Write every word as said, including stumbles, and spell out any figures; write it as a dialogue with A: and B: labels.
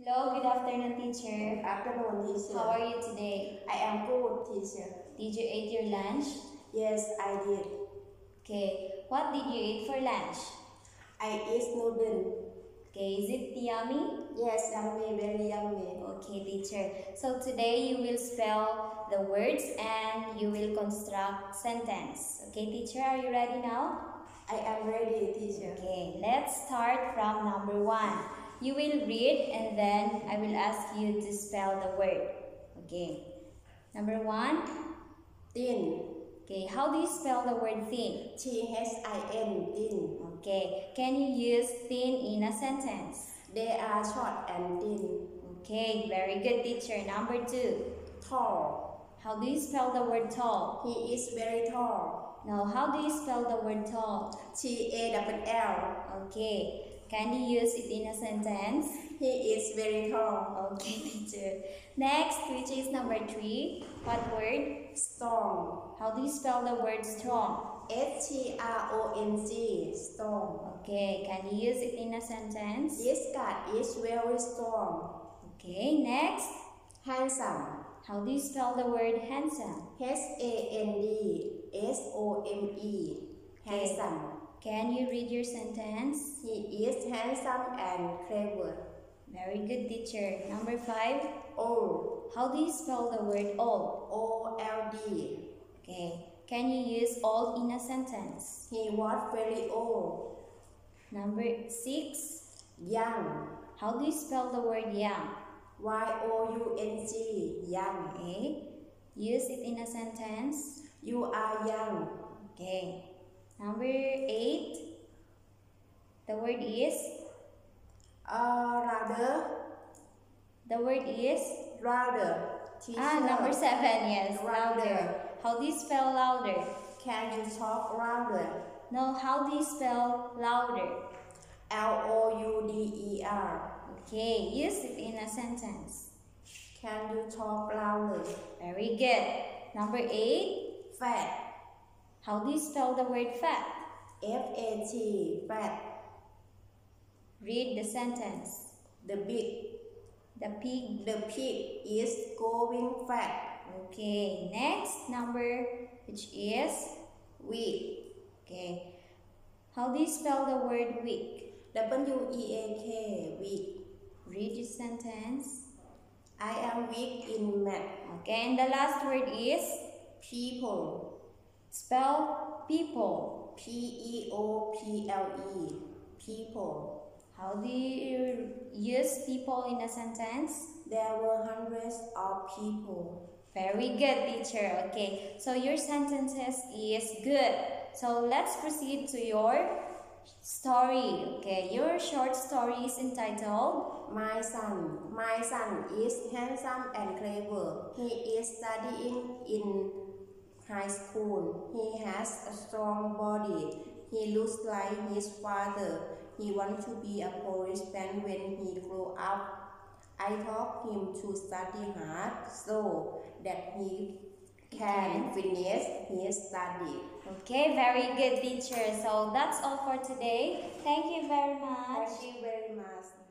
A: Hello, good afternoon, teacher.
B: Good afternoon, teacher.
A: How are you today?
B: I am good, teacher.
A: Did you eat your lunch?
B: Yes, I did.
A: Okay, what did you eat for lunch?
B: I eat noodle.
A: Okay, is it yummy?
B: Yes, yummy, very yummy.
A: Okay, teacher. So today you will spell the words and you will construct sentence. Okay, teacher, are you ready now?
B: I am ready, teacher.
A: Okay, let's start from number one. You will read and then I will ask you to spell the word. Okay. Number one.
B: Thin.
A: Okay, how do you spell the word thin?
B: T H I N, thin.
A: Okay, can you use thin in a sentence?
B: They are short and thin.
A: Okay, very good, teacher. Number two.
B: Tall.
A: How do you spell the word tall?
B: He is very tall.
A: Now, how do you spell the word tall?
B: T A L L.
A: Okay, can you use it in a sentence?
B: He is very tall.
A: Okay, teacher. Next, which is number three. What word?
B: Strong.
A: How do you spell the word strong?
B: S T R O N G, strong.
A: Okay, can you use it in a sentence?
B: This cat is very strong.
A: Okay, next.
B: Handsome.
A: How do you spell the word handsome?
B: H A N D S O M E. Handsome.
A: Can you read your sentence?
B: He is handsome and clever.
A: Very good, teacher. Number five.
B: Old.
A: How do you spell the word old?
B: O L D.
A: Okay. Can you use old in a sentence?
B: He was very old.
A: Number six.
B: Young.
A: How do you spell the word young?
B: Y O U N G. Young.
A: Okay. Use it in a sentence.
B: You are young.
A: Okay. Number eight. The word is?
B: Uh, rather.
A: The word is?
B: Rather.
A: Teacher. Ah, number seven, yes.
B: Louder.
A: Louder. How do you spell louder?
B: Can you talk louder?
A: No, how do you spell louder?
B: L O U D E R.
A: Okay, use it in a sentence.
B: Can you talk louder?
A: Very good. Number eight.
B: Fat.
A: How do you spell the word fat?
B: F A T, fat.
A: Read the sentence.
B: The big.
A: The pig.
B: The pig is going fat.
A: Okay, next number, which is?
B: Weak.
A: Okay. How do you spell the word weak?
B: W E A K, weak.
A: Read the sentence.
B: I am weak in math.
A: Okay, and the last word is?
B: People.
A: Spell people.
B: P E O P L E. People.
A: How do you use people in a sentence?
B: There were hundreds of people.
A: Very good, teacher. Okay, so your sentences is good. So let's proceed to your story. Okay, your short story is entitled
B: My son. My son is handsome and clever. He is studying in high school. He has a strong body. He looks like his father. He wants to be a policeman when he grows up. I taught him to study hard so that he can finish his study.
A: Okay, very good, teacher. So that's all for today. Thank you very much.
B: Thank you very much.